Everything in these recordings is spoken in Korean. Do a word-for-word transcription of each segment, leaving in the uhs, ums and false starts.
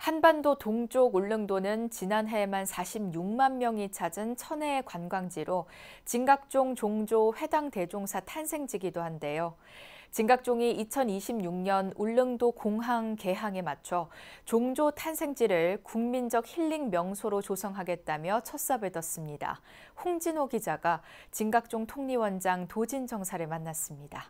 한반도 동쪽 울릉도는 지난해에만 사십육만 명이 찾은 천혜의 관광지로 진각종 종조 회당 대종사 탄생지기도 한데요. 진각종이 이천이십육 년 울릉도 공항 개항에 맞춰 종조 탄생지를 국민적 힐링 명소로 조성하겠다며 첫삽을 떴습니다. 홍진호 기자가 진각종 통리원장 도진정사를 만났습니다.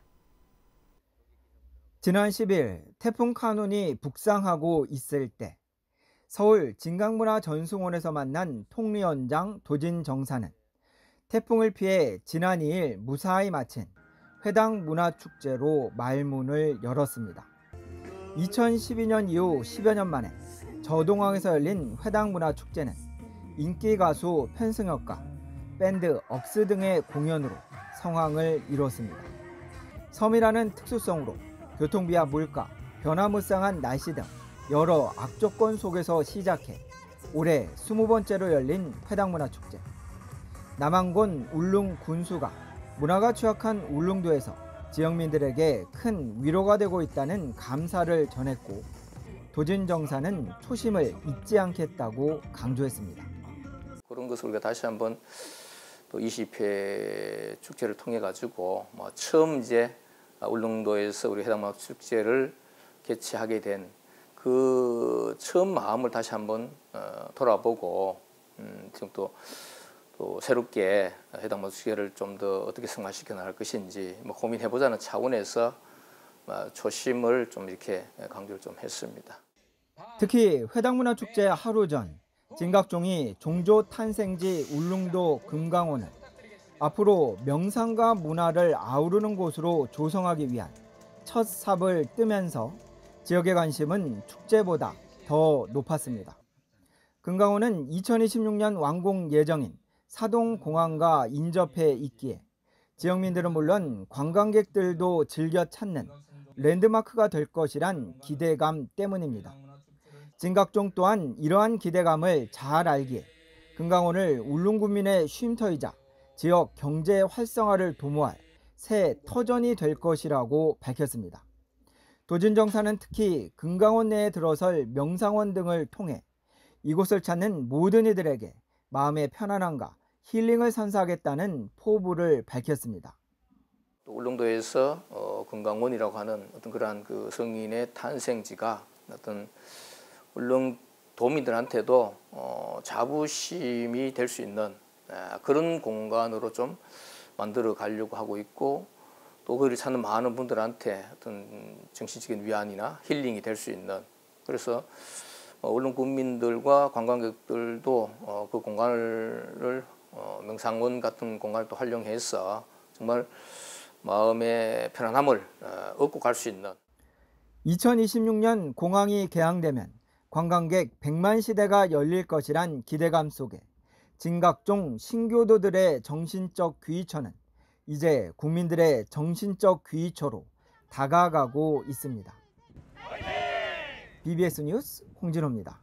지난 십일 태풍 카눈이 북상하고 있을 때 서울 진각문화전승원에서 만난 통리원장 도진정사는 태풍을 피해 지난 이 일 무사히 마친 회당 문화축제로 말문을 열었습니다. 이천십이 년 이후 십여 년 만에 저동항에서 열린 회당 문화축제는 인기 가수 편승엽과 밴드 억스 등의 공연으로 성황을 이뤘습니다. 섬이라는 특수성으로 교통비와 물가, 변화무쌍한 날씨 등 여러 악조건 속에서 시작해 올해 스무 번째로 열린 회당문화축제. 남한군 울릉 군수가 문화가 취약한 울릉도에서 지역민들에게 큰 위로가 되고 있다는 감사를 전했고, 도진정사는 초심을 잊지 않겠다고 강조했습니다. 그런 것을 우리가 다시 한번 또 이십 회 축제를 통해 가지고 뭐 처음 이제 울릉도에서 우리 회당문화축제를 개최하게 된 그 처음 마음을 다시 한번 어, 돌아보고 음, 지금 또, 또 새롭게 회당문화축제를 좀 더 어떻게 승화시켜 나갈 것인지 뭐 고민해보자는 차원에서 어, 초심을 좀 이렇게 강조를 좀 했습니다. 특히 회당문화축제 하루 전 진각종이 종조 탄생지 울릉도 금강원을 앞으로 명상과 문화를 아우르는 곳으로 조성하기 위한 첫 삽을 뜨면서 지역의 관심은 축제보다 더 높았습니다. 금강원은 이천이십육 년 완공 예정인 사동공항과 인접해 있기에 지역민들은 물론 관광객들도 즐겨 찾는 랜드마크가 될 것이란 기대감 때문입니다. 진각종 또한 이러한 기대감을 잘 알기에 금강원을 울릉군민의 쉼터이자 지역 경제 활성화를 도모할 새 터전이 될 것이라고 밝혔습니다. 도진정사는 특히 금강원 내에 들어설 명상원 등을 통해 이곳을 찾는 모든 이들에게 마음의 편안함과 힐링을 선사하겠다는 포부를 밝혔습니다. 또 울릉도에서 어, 금강원이라고 하는 어떤 그러한 그 성인의 탄생지가 어떤 울릉 도민들한테도 어, 자부심이 될 수 있는 에, 그런 공간으로 좀 만들어 가려고 하고 있고, 또 거기를 찾는 많은 분들한테 어떤 정신적인 위안이나 힐링이 될 수 있는, 그래서 어, 울릉 군민들과 관광객들도 어, 그 공간을 어, 명상원 같은 공간을 또 활용해서 정말 마음의 편안함을 어, 얻고 갈 수 있는. 이천이십육 년 공항이 개항되면 관광객 백만 시대가 열릴 것이란 기대감 속에 진각종 신교도들의 정신적 귀의처는 이제 국민들의 정신적 귀의처로 다가가고 있습니다. 비비에스 뉴스 홍진호입니다.